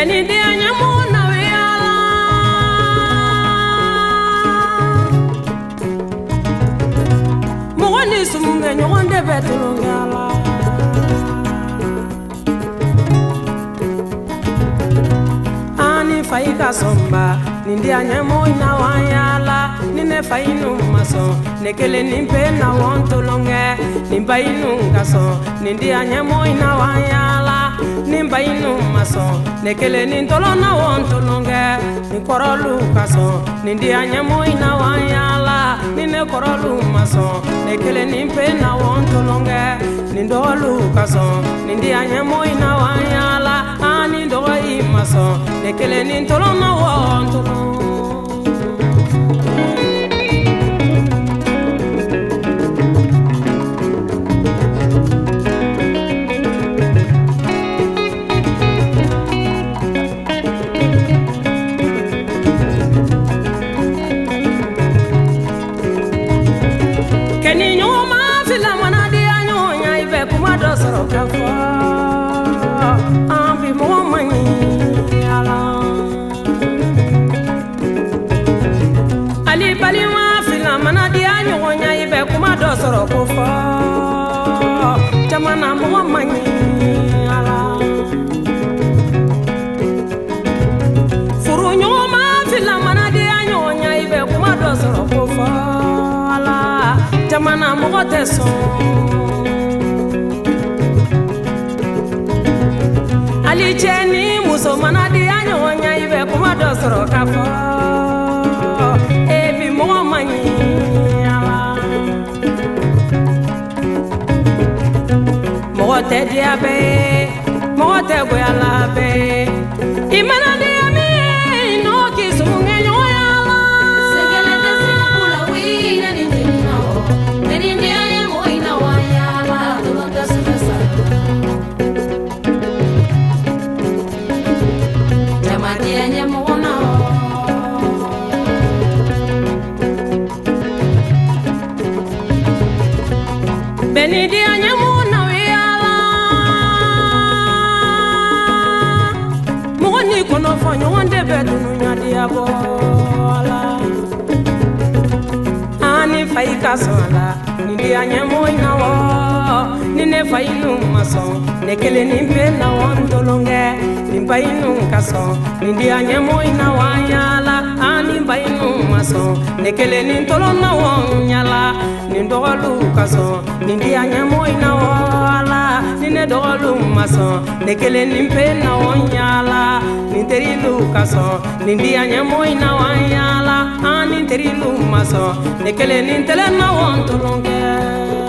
Beni dia nyamuna wiala Mwani sumunge nyonde betulungala Ani faika somba Nindia nyamo ina wanyala Nine fainu maso Nekele nimpe na wantulunge Nimba inu kaso Nindia nyamo ina wanyala Nimba inu maso Nekele nintolo na wantulunge Nikorolu kaso Nindia nyamo ina wanyala Nine korolu maso Nekele nimpe na wantulunge Nindolu kaso Nindia nyamo ina wanyala Ani doga imaso Nekele nintolo na wantulunge Ali bali ma fila mana dia nyonya ibe kuma do soro ko fa jamana mo mani ala furu nyoma fila mana dia nyonya ibe kuma do soro ko fa ala jamana mo teso Ali cheni muso mana dia nyonya ibe kuma do soro ka fa Mote diabe, mote goyalabe. Imana diame no kisunge nyoyala. Segele desipula wina ninjino, ninjia ya moina wayala, tulonga sumesa. Jamadia nyamona. Beni dia nyamona wiala. Mugoni kono fanyo wande bedunu nyadia bola. Ani faika sola, ni dia nyamoina wo. Nine fainu maso, nekele nimpe na wantolonge. Nimba inu kaso, ni dia nyamoina wanyala. Ani bainu maso, nekele nintolo na wanyala. Nindolu kaso, nindia nyamoina wala. Nine dolu maso, nekele nimpe na wanyala. Ninterilu kaso, nindia nyamoina wanyala. Ninterilu maso, nekele nintele na wantolonge.